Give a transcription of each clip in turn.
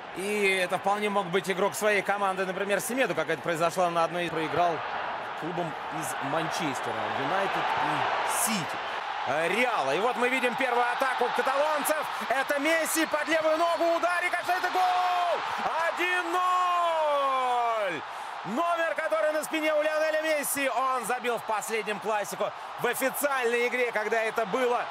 И это вполне мог быть игрок своей команды, например, Семеду, как это произошло на одной из... Проиграл клубом из Манчестера, Юнайтед и Сити. Реала. И вот мы видим первую атаку каталонцев. Это Месси под левую ногу. Удар, рикошет, это гол! 1-0! Номер, который на спине у Лионеля Месси. Он забил в последнем классику. В официальной игре, когда это было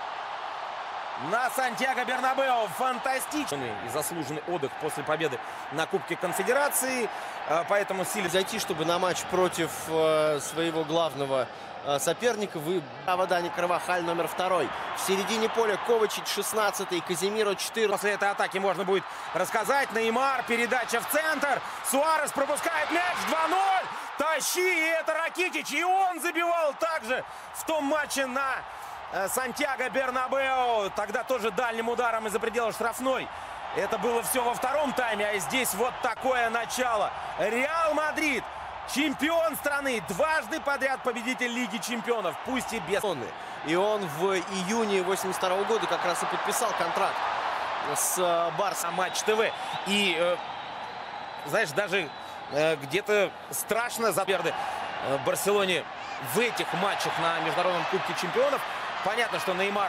на Сантьяго-Бернабеу. Фантастичный и заслуженный отдых после победы на Кубке Конфедерации. Поэтому силе зайти, чтобы на матч против своего главного соперника. Дани Карвахаль номер 2. В середине поля Ковачич 16-й, Казимиро 14-й. После этой атаки можно будет рассказать. Неймар, передача в центр. Суарес пропускает мяч. 2-0. Тащи, и это Ракитич. И он забивал также в том матче на Сантьяго-Бернабеу. Тогда тоже дальним ударом из-за предела штрафной. Это было все во втором тайме. А здесь вот такое начало. Реал Мадрид. Чемпион страны, дважды подряд победитель Лиги чемпионов, пусть и без... И он в июне 82 года как раз и подписал контракт с Барсой. Матч ТВ. И, знаешь, даже где-то страшно за Барселоне в этих матчах на Международном Кубке чемпионов. Понятно, что Неймар...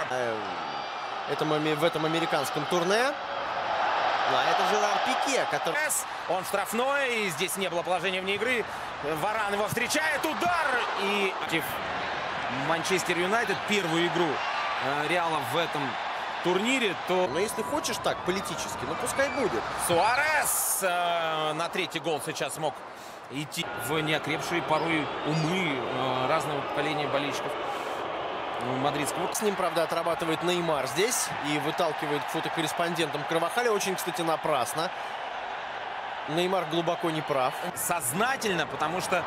в этом американском турне. А это Жерар Пике, который... Он штрафной, и здесь не было положения вне игры. Варан его встречает, удар! И Манчестер Юнайтед первую игру Реала в этом турнире, то... Но если хочешь так, политически, ну пускай будет. Суарес на третий гол сейчас мог идти в неокрепшие порой умы разного поколения болельщиков мадридского. С ним, правда, отрабатывает Неймар здесь и выталкивает к фотокорреспондентам Карвахаля. Очень, кстати, напрасно. Неймар глубоко не прав. Сознательно, потому что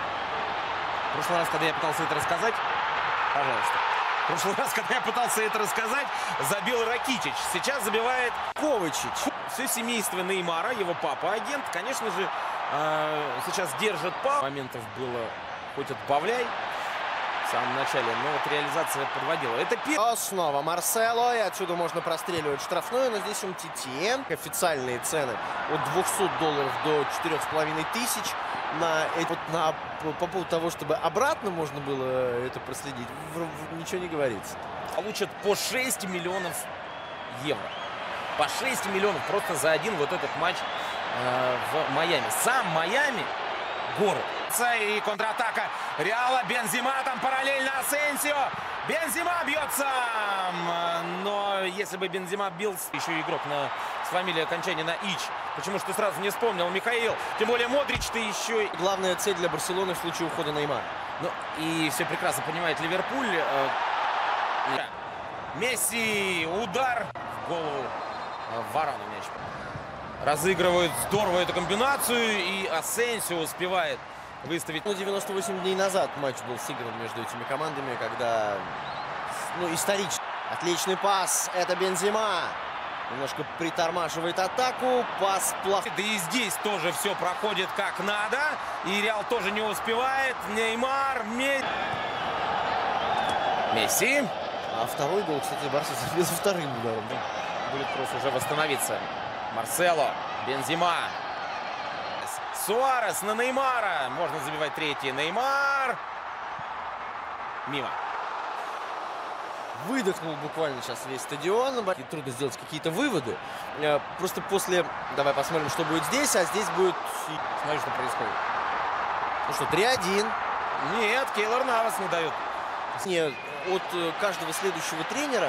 в прошлый раз, когда я пытался это рассказать, пожалуйста. В прошлый раз, когда я пытался это рассказать, забил Ракитич. Сейчас забивает Ковачич. Все семейство Неймара, его папа агент, конечно же, сейчас держит пал. Моментов было хоть отбавляй в самом начале, но вот реализация подводила. Это снова Марсело, и отсюда можно простреливать штрафную, но здесь Умтити. Официальные цены от $200 до 4500 по поводу того, чтобы обратно можно было это проследить, ничего не говорится. Получат по 6 миллионов евро. По 6 миллионов просто за один вот этот матч в Майами. Сам Майами город. И контратака Реала. Бензема там параллельно Асенсио. Бензема бьет сам. Но если бы Бензема бил, еще игрок с фамилией окончания на Ич. Почему что сразу не вспомнил Михаил. Тем более Модрич-то еще. Главная цель для Барселоны в случае ухода Неймара. Ну и все прекрасно понимает Ливерпуль. Месси. Удар в голову Варану мяч. Разыгрывают здорово эту комбинацию. И Асенсио успевает выставить. 98 дней назад матч был сыгран между этими командами, когда, исторически. Отличный пас. Это Бензема. Немножко притормаживает атаку. Пас плохой. Да и здесь тоже все проходит как надо. И Реал тоже не успевает. Неймар. Месси. А второй гол, кстати, Барса забил за вторым ударом. Будет просто уже восстановиться. Марсело. Бензема. Суарес на Неймара. Можно забивать третий. Неймар. Мимо. Выдохнул буквально сейчас весь стадион. И трудно сделать какие-то выводы. Просто после... Давай посмотрим, что будет здесь. А здесь будет... Смотри, что происходит. Ну что, 3-1. Нет, Кейлор Навас не дает. Нет, от каждого следующего тренера...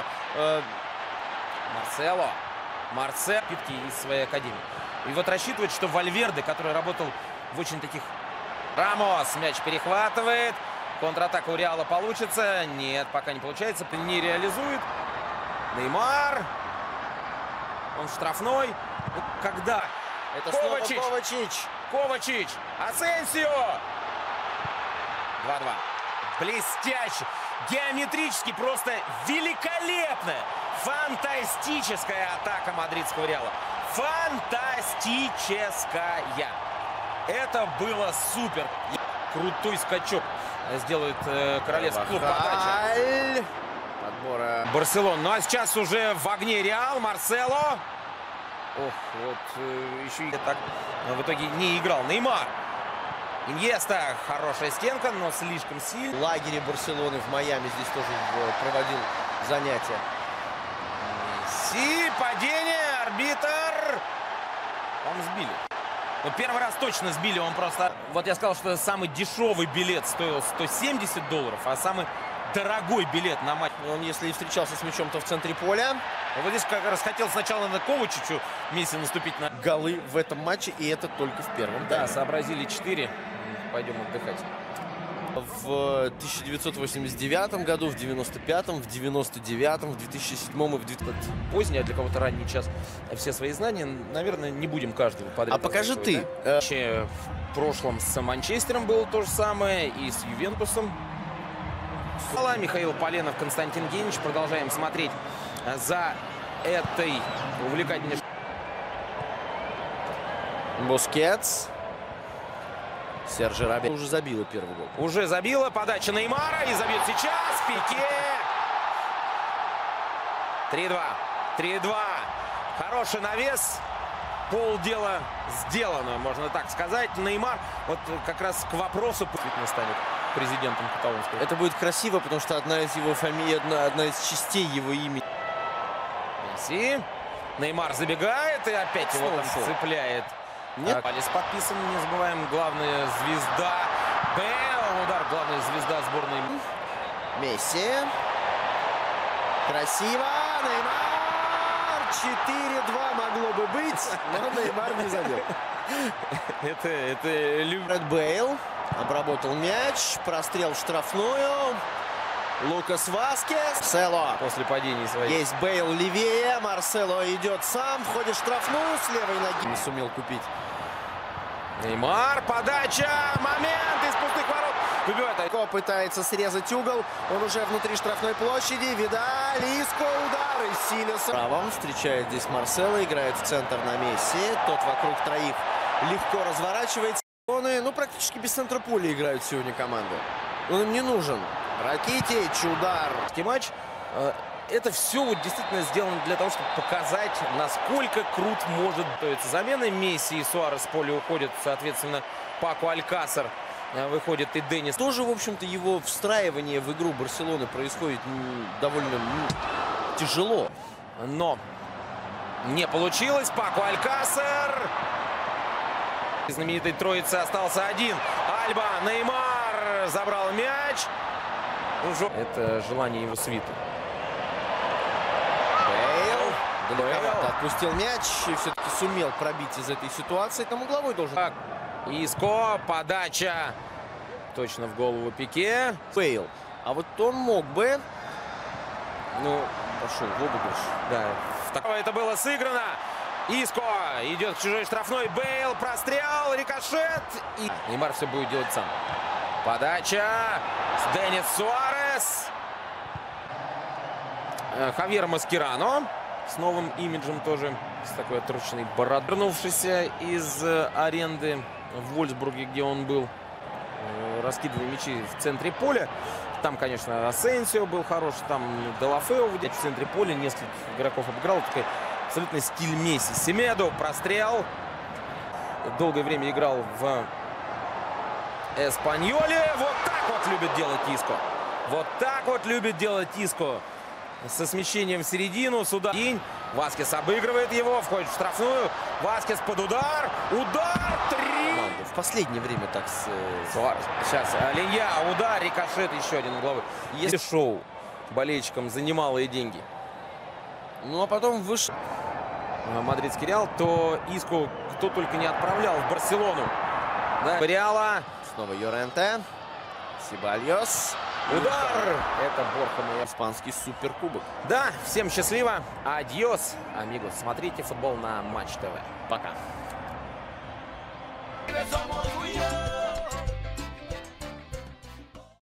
Марсело. Питки из своей академии. И вот рассчитывать, что Вальверде, который работал в очень таких... Рамос мяч перехватывает. Контратака у Реала получится. Нет, пока не получается. Не реализует. Неймар. Он штрафной. Когда? Это Ковачич. снова Ковачич. Ковачич. Асенсио. 2-2. Блестяще. Геометрически просто великолепная. Фантастическая атака мадридского Реала. Фантастическая. Это было супер. Крутой скачок сделает королевский клуб. Подбора. Барселона. Ну а сейчас уже в огне Реал. Марсело. Ох, вот еще и так в итоге не играл. Неймар. Иньеста. Хорошая стенка, но слишком сильно. В лагере Барселоны в Майами здесь тоже проводил занятия. Месси. Падение. Арбитр. Он сбили. Но первый раз точно сбили. Он просто... Вот я сказал, что самый дешевый билет стоил $170, а самый дорогой билет на матч. Он, если и встречался с мячом, то в центре поля. Вот здесь как раз хотел сначала на Ковачичу Месси наступить на... Голы в этом матче, и это только в первом. Да, сообразили 4. Пойдем отдыхать. В 1989 году, в 95-м, в 99-м, в 2007-м и в 2000-м. Поздний, а для кого-то ранний час. Все свои знания, наверное, не будем каждого подряд. А покажи ты. Да? В прошлом с Манчестером было то же самое, и с Ювентусом. Михаил Поленов, Константин Генич. Продолжаем смотреть за этой увлекательной... Бускетс. Серджи Роберто уже забила первый гол. Уже забила. Подача Неймара. И забьет сейчас. Пике. 3-2. 3-2. Хороший навес. Полдела сделано, можно так сказать. Неймар, вот как раз к вопросу, действительно станет президентом каталонского. Это будет красиво, потому что одна из его фамилий, одна из частей его имени. Месси. Неймар забегает и опять его там цепляет. Нет. Палец подписан, не забываем. Главная звезда. Бейл. Удар. Главная звезда сборной. Месси. Красиво. Неймар. 4-2 могло бы быть, но Неймар не забил. Это любит. Бейл обработал мяч. Прострел в штрафную. Лукас Васкес. Марсело. После падений своих. Есть Бейл левее. Марсело идет сам. Входит в штрафную. С левой ноги не сумел купить. Неймар. Подача. Момент из пустых ворот. Выбивает. Ко пытается срезать угол. Он уже внутри штрафной площади. Видаль. Иско. Удар. И Силес. Правом встречает здесь Марсело. Играет в центр на Месси. Тот вокруг троих легко разворачивается. Ну, практически без центра поля играют сегодня команды. Он им не нужен. Ракитич, удар. Матч. Это все вот действительно сделано для того, чтобы показать, насколько крут может быть замена. Месси и Суарес с поля уходят, соответственно, Паку Алькасар выходит и Денис. Тоже, в общем-то, его встраивание в игру Барселоны происходит довольно тяжело. Но не получилось. Паку Алькасар. Знаменитой троицы остался один. Альба, Неймар забрал мяч. Это желание его свиты. Бейл далековато отпустил мяч и все-таки сумел пробить из этой ситуации. Там угловой должен. Так, Иско, подача точно в голову Пике. Бейл. А вот он мог бы. Ну, пошел в обыгрыш. Да. Это было сыграно. Иско идет в чужой штрафной. Бейл, прострел, рикошет. И Неймар все будет делать сам. Подача. Денис Суарес. Хавьер Маскерано. С новым имиджем тоже. С такой отрученной бородой. Вернувшийся из аренды в Вольсбурге, где он был. Раскидывая мячи в центре поля. Там, конечно, Асенсио был хорош. Там Делафео в центре поля. Нескольких игроков обыграл. Такой абсолютно стиль Месси. Семедо. Прострел. Долгое время играл в Эспаньоле. Вот так вот любит делать Иско. Вот так вот любит делать Иско. Со смещением в середину. Сюда. Васкес обыгрывает его. Входит в штрафную. Васкес под удар. Удар. 3. В последнее время так Суарес. Сейчас. Линья. Удар. Рикошет. Еще один угловой. Если шоу болельщикам за немалые деньги. Ну, а потом вышел мадридский Реал, то Иску кто только не отправлял в Барселону. Да. Реала. Снова Йоренте. Сибальос. Удар! Это Борха. Испанский суперкубок. Да, всем счастливо. Адьос, амигос. Смотрите футбол на Матч ТВ. Пока.